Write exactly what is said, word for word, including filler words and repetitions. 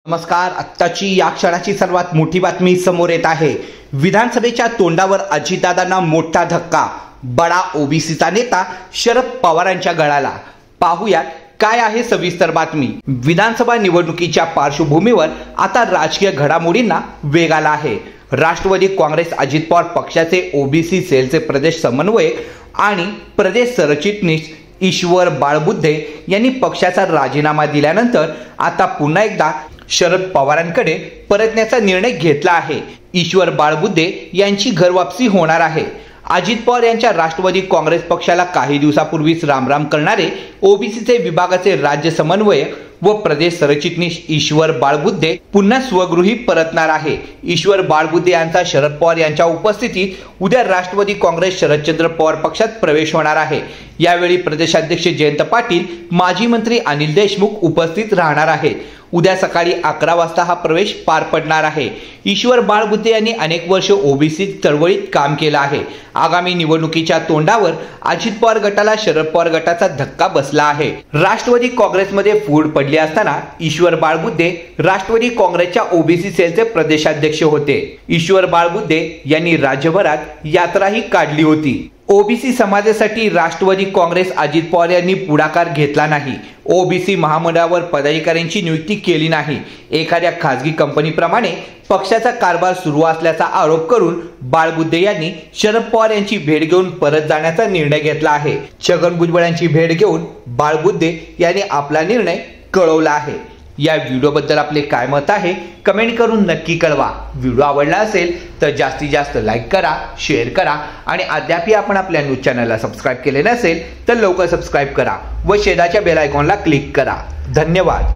नमस्कार. आत्ताची या क्षणाची सर्वात मोठी बातमी समोर येत आहे. विधानसभेच्या तोंडावर अजितदादांना मोठा धक्का. बडा ओबीसीचा नेता शरद पवारांच्या गळाला. पाहूयात काय आहे सविस्तर बातमी. विधानसभा निवडणुकीच्या पार्श्वभूमीवर आता राजकीय घडामोडींना वेग आला आहे. राष्ट्रवादी काँग्रेस अजित पवार पक्षाचे ओबीसी सेलचे प्रदेश समन्वयक आणि प्रदेश सरचिटणीस ईश्वर बाळबुद्धे यांनी पक्षाचा राजीनामा दिल्यानंतर आता पुन्हा एकदा शरद पवारांकडे परतण्याचा निर्णय घेतला आहे. ईश्वर बाळबुद्धे यांची घरवापसी होणार आहे. अजित पवार यांच्या राष्ट्रवादी काँग्रेस पक्षाला काही दिवसापूर्वीच रामराम करणारे ओबीसीचे विभागाचे राज्य समन्वयक व प्रदेश सरचिटणीस ईश्वर बाळबुद्धे पुन्हा स्वगृही परतणार आहे. ईश्वर बाळबुद्धे यांचा शरद पवार यांच्या उपस्थितीत उद्या राष्ट्रवादी काँग्रेस शरदचंद्र पवार पक्षात प्रवेश होणार आहे. यावेळी प्रदेशाध्यक्ष जयंत पाटील, माजी मंत्री अनिल देशमुख उपस्थित राहणार आहेत. उद्या सकाळी अकरा वाजता हा प्रवेश पार पडणार आहे. ईश्वर बाळबुद्धे यांनी अनेक वर्ष ओबीसी चळवळीत काम केलं आहे. आगामी निवडणुकीच्या तोंडावर अजित पवार गटाला शरद पवार गटाचा धक्का बसला आहे. राष्ट्रवादी काँग्रेसमध्ये फूट पडली असताना ईश्वर बाळबुद्धे राष्ट्रवादी काँग्रेसच्या ओबीसी सेलचे प्रदेशाध्यक्ष होते. ईश्वर बाळबुद्धे यांनी राज्यभरात यात्राही काढली होती. ओबीसी समाजासाठी राष्ट्रवादी काँग्रेस अजित पवार यांनी पुढाकार घेतला नाही. ओबीसी महामंडळावर पदाधिकाऱ्यांची नियुक्ती केली नाही. एखाद्या खासगी कंपनीप्रमाणे पक्षाचा कारभार सुरू असल्याचा आरोप करून बाळबुद्धे यांनी शरद पवार यांची भेट घेऊन परत जाण्याचा निर्णय घेतला आहे. छगन भुजबळ यांची भेट घेऊन बाळबुद्धे यांनी आपला निर्णय कळवला आहे. या व्हिडिओबद्दल आपले काय मत आहे कमेंट करून नक्की कळवा. व्हिडिओ आवडला असेल तर जास्तीत जास्त लाईक करा, शेअर करा आणि अद्याप आपण आपल्या न्यूज चॅनलला सबस्क्राईब केले नसेल तर लवकर सबस्क्राईब करा व शेजारच्या बेल आयकॉनला क्लिक करा. धन्यवाद.